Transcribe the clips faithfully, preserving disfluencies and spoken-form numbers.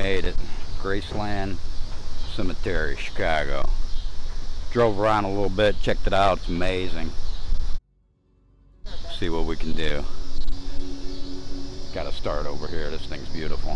made it. Graceland Cemetery, Chicago. Drove around a little bit, checked it out. It's amazing. See what we can do. Got to start over here. This thing's beautiful.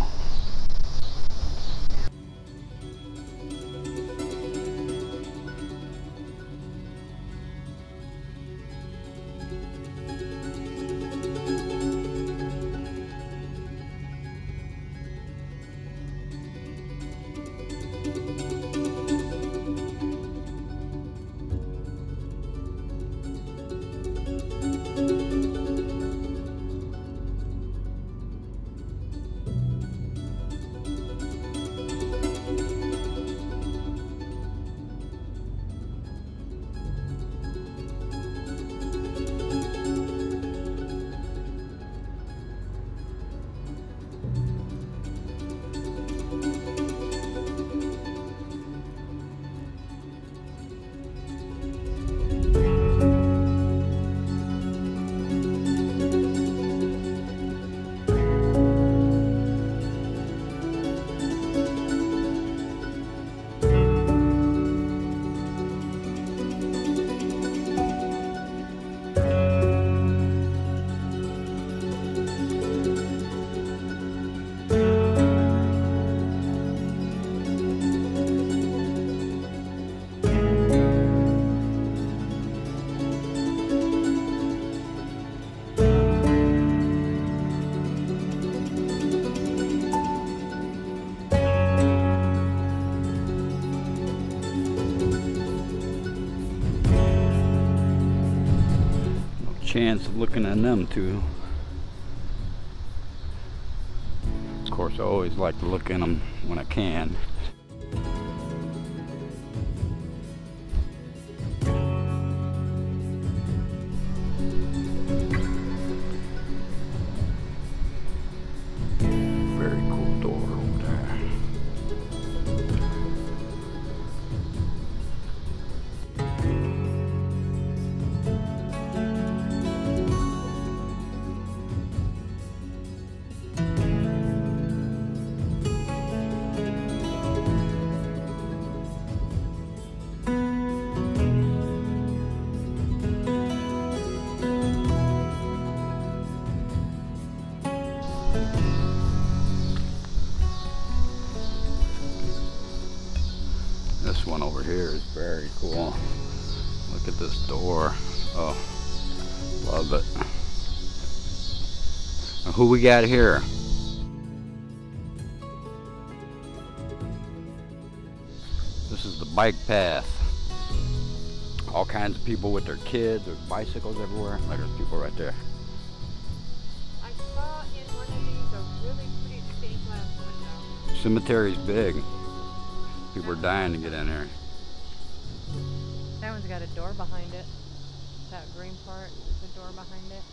Chance of looking at them too. Of course, I always like to look in them when I can. Very cool door over there. This one over here is very cool. Look at this door. Oh, love it. Now, who we got here? This is the bike path. All kinds of people with their kids. There's bicycles everywhere. Like there's people right there. I saw in one of these a really pretty stained glass window. Cemetery's big. People are dying to get in here. That one's got a door behind it. That green part is a door behind it.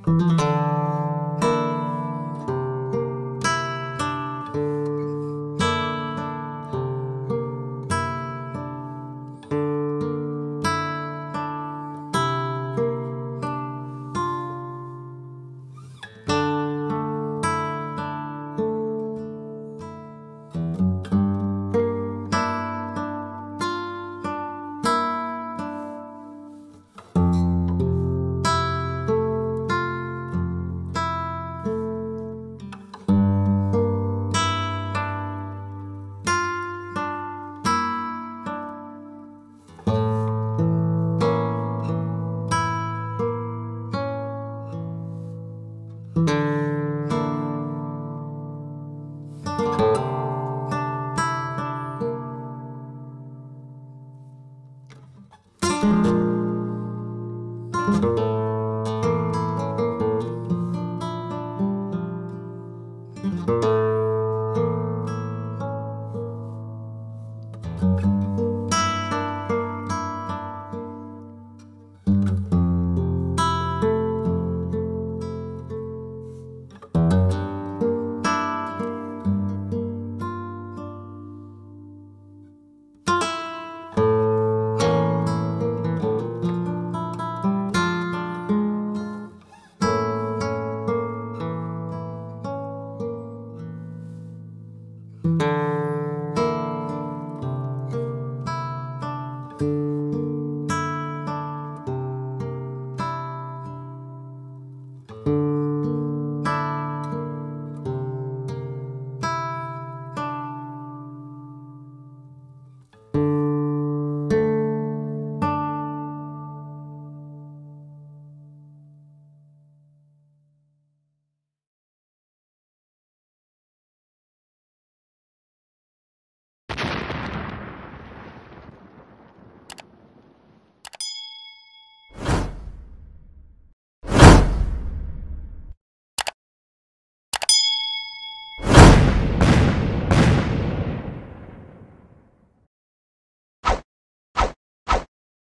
Thank you.